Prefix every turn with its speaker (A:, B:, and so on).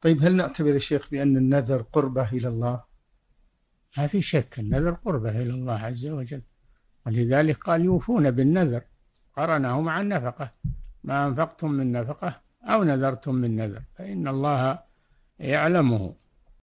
A: طيب هل نعتبر يا شيخ بأن النذر قربة إلى الله؟
B: ما في شك النذر قربة إلى الله عز وجل، ولذلك قال يوفون بالنذر، قرنه مع النفقة، ما أنفقتم من نفقة أو نذرتم من نذر فإن الله يعلمه.